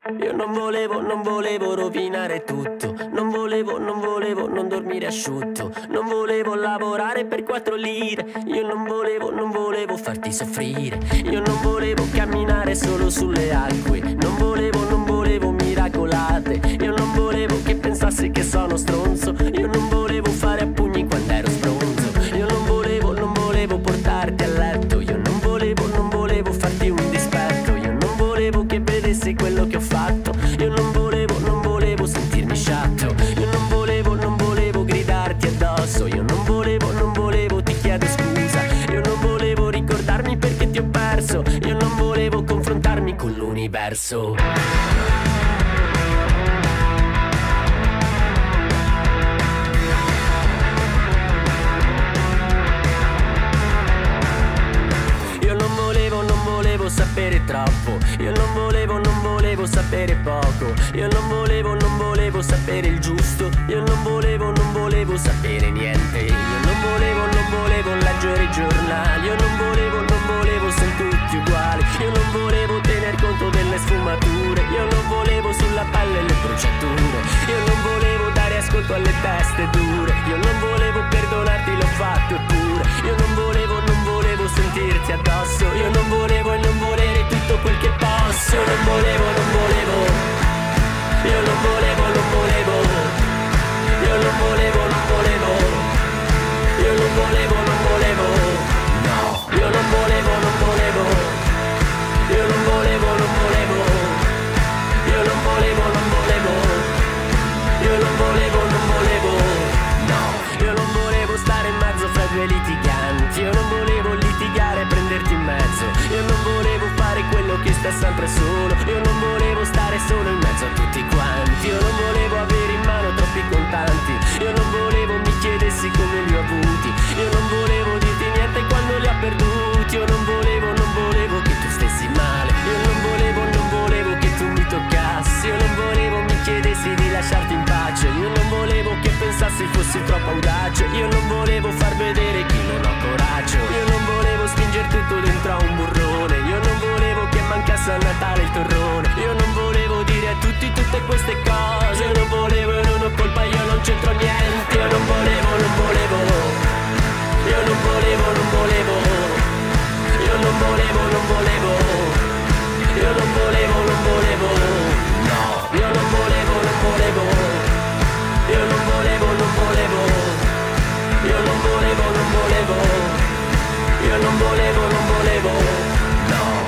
Io non volevo rovinare tutto. Non volevo non dormire asciutto. Non volevo lavorare per 4 lire. Io non volevo farti soffrire. Io non volevo camminare solo sulle acque. Non volevo miracolate. Io non volevo che pensassi che sono stronzo. Io non volevo fare a pugni quando ero stronzo. Io non volevo portarti a letto. Io non volevo farti un dispetto. Io non volevo che vedessi quello che ho fatto. Io non volevo sentirmi sciatto. Io non volevo gridarti addosso. Io non volevo ti chiedo scusa. Io non volevo ricordarmi perché ti ho perso. Io non volevo confrontarmi con l'universo. Sapere troppo. Io non volevo sapere poco. Io non volevo sapere il giusto. Io non volevo sapere niente. Io non volevo leggere i giornali. Io non volevo essere tutti uguali. Io non volevo tener conto delle sfumature. Io non volevo sulla pelle le bruciature. Io non volevo dare ascolto alle teste dure. Io non volevo perdonarti, l'ho fatto eppure. Io non volevo sentirti addosso. Io non volevo e non volere tutto quel che posso. Io non volevo. Io non volevo. Io non volevo. Io non volevo. No. Io non volevo. Io non volevo. Io non volevo. Io non volevo. No. Io non volevo stare in mezzo fra due litiganti. Io non volevo litigare e prenderti in mezzo. Io non volevo fare quello che sta sempre solo. Io non volevo stare solo in mezzo a tutti quanti. Io non volevo avere in mano troppi contanti. Io non volevo mi chiedessi come li ho avuti. Io non volevo dirti niente quando li ho perduti. Io non volevo che tu stessi male. Io non volevo che tu mi toccassi. Io non volevo mi chiedessi di lasciarti in pace. Io non volevo che pensassi fossi troppo audace. Io non volevo far vedere che non ho coraggio. Io non volevo spingere tutto dentro a un burrone. Io non volevo che mancasse a Natale il torrone. Io non volevo dire a tutti tutte queste cose. Io non volevo e non ho colpa, io non c'entro niente. Io non volevo. Io non volevo. Io non volevo. Io non volevo. No. Io non volevo. Io non volevo. Io non volevo. Io non volevo. No.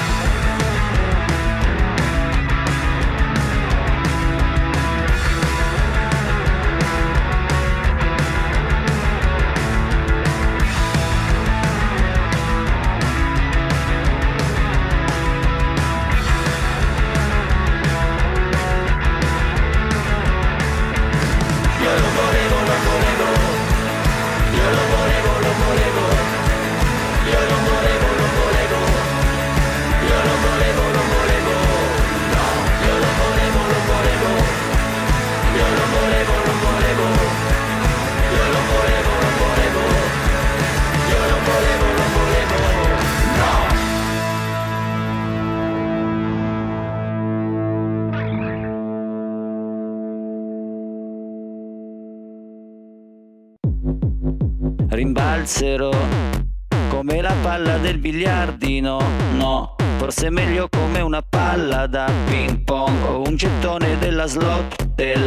Rimbalzerò come la palla del biliardino. No, forse è meglio come una palla da ping pong o un gettone della slot.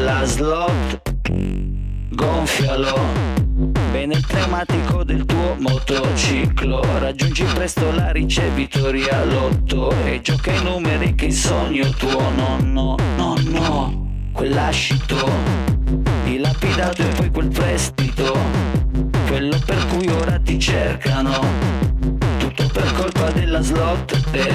Gonfialo bene il pneumatico del tuo motociclo. Raggiungi presto la ricevitoria lotto e gioca i numeri che il sogno tuo. No, quell'ascito dilapidato e poi quel prestito, quello per cui ora ti cercano. Tutto per colpa della slot.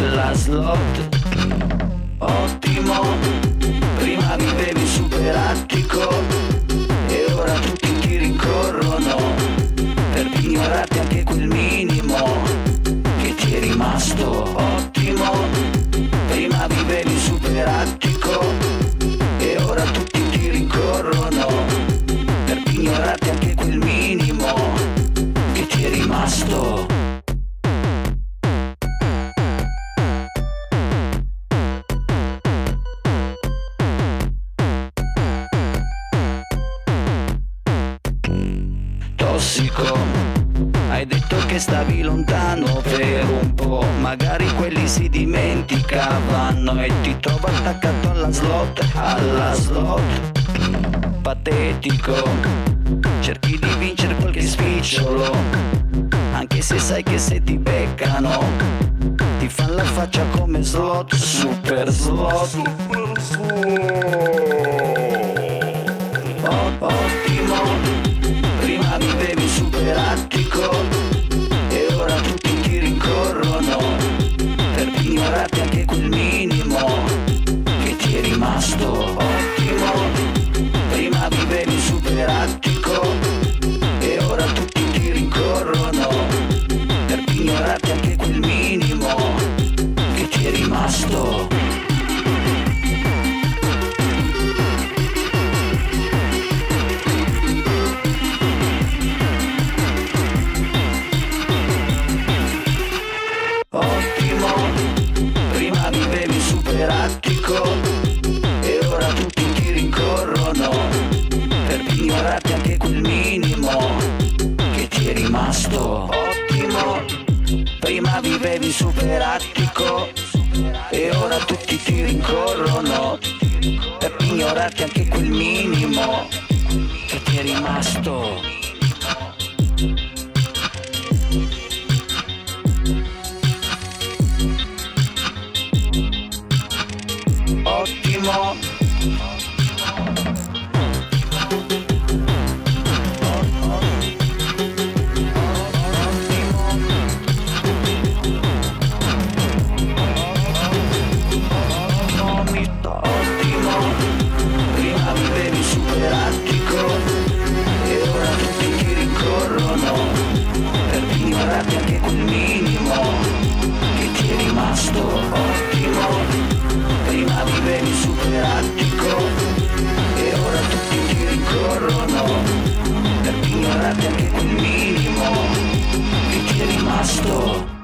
Ottimo, prima vivevi super attico e ora tutti ti rincorrono per ignorarti anche quel minimo che ti è rimasto. Ottimo, prima vivevi super attico e ora tutti ti rincorrono per ignorarti anche quel minimo che ti è rimasto. lontano per un po', magari quelli si dimenticavano e ti trovo attaccato alla slot, patetico, cerchi di vincere qualche spicciolo, anche se sai che se ti beccano ti fan la faccia come slot, super slot. Ottimo, prima vivevi super attico e ora tutti ti rincorrono per ignorarti anche quel minimo che ti è rimasto. Ottimo, prima vivevi super attico e ora tutti ti rincorrono per ignorarti anche quel minimo che ti è rimasto. Ottimo, prima vivevi super attico e ora tutti ti rincorrono per ignorarti anche quel minimo che ti è rimasto. Ottimo, prima vivevi super attico e ora tutti ti rincorrono per ignorarti anche quel minimo che ti è rimasto. Ottimo, prima vivevi super attico e ora tutti ti rincorrono per ignorarti anche quel minimo che ti è rimasto. Ottimo, prima vivevi super attico e ora tutti ti rincorrono per ignorarti anche quel minimo che ti è rimasto.